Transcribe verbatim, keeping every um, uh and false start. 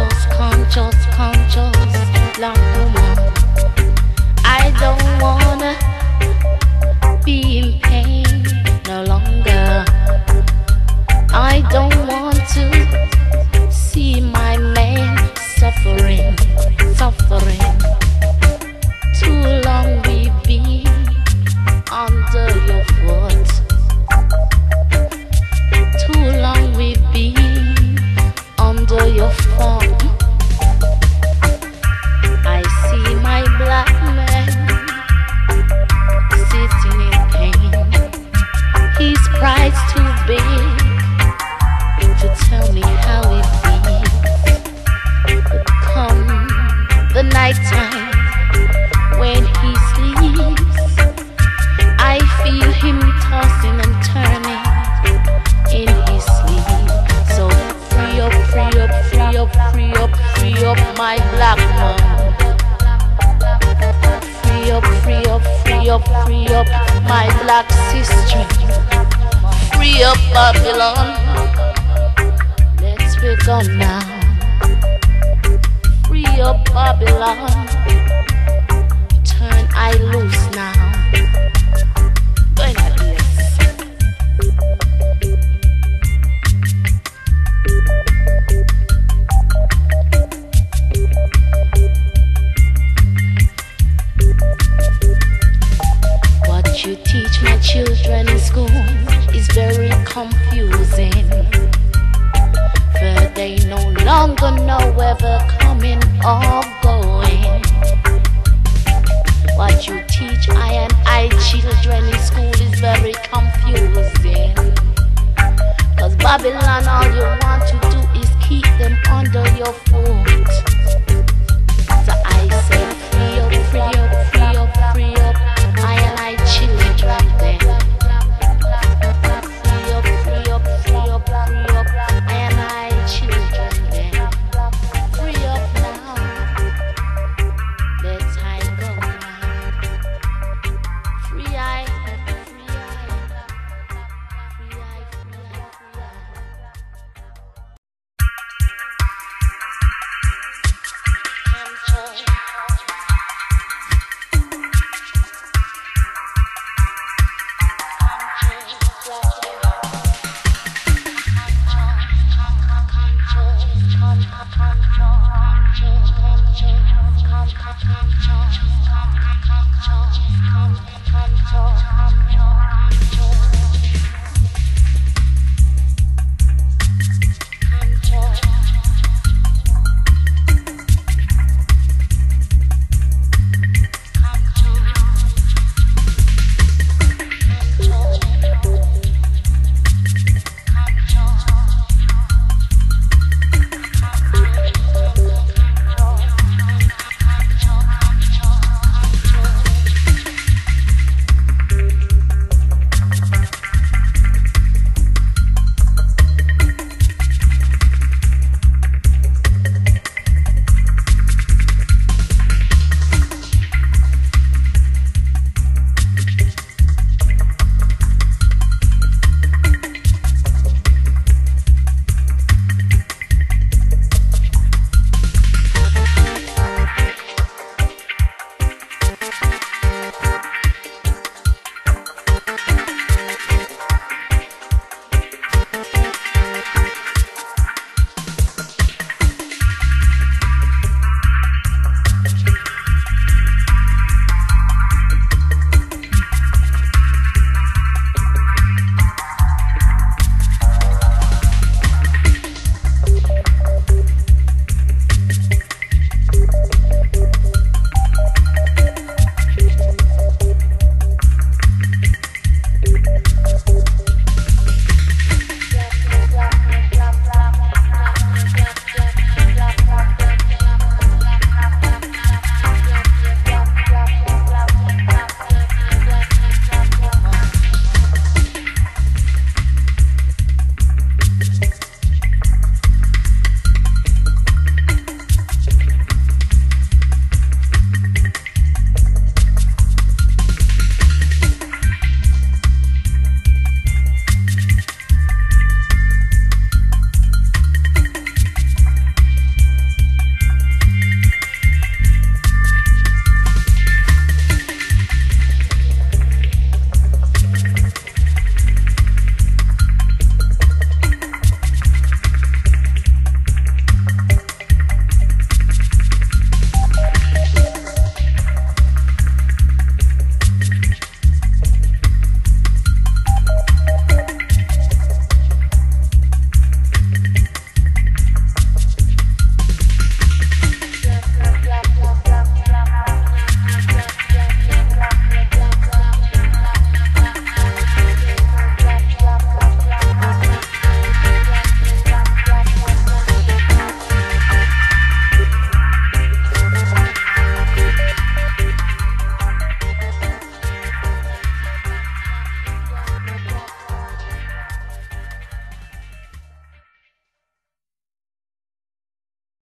conscious, conscious, conscious, black woman. I don't wanna be in pain no longer. I don't want to see my man suffering, suffering. Too long we've been under your foot. Too long we've been under your thumb. I see my black man sitting in pain. His pride's too big to tell me how it feels. But come the night time when he sleeps, I feel him tossing and turning in his sleep. So free up, free up, free up, free up, free up my black man. Free up, free up, free up, free up my black sister. Free up Babylon. Let's begin now. Free up Babylon. Turn I loose now. Going at this. What you teach my children in school is very confusing, for they no longer know whether coming or going. What you teach I and I children in school is very confusing, cause Babylon, all you want to do is keep them under your foot. So I say free up, free up, free up, free up I and I children then. Free up, free up, free up, free up I and I children then. Free up now. Let's hide go now. Free I, free I, free I, free I, free I. Come, come, come, come, come, come, come, come, come, come, come, come,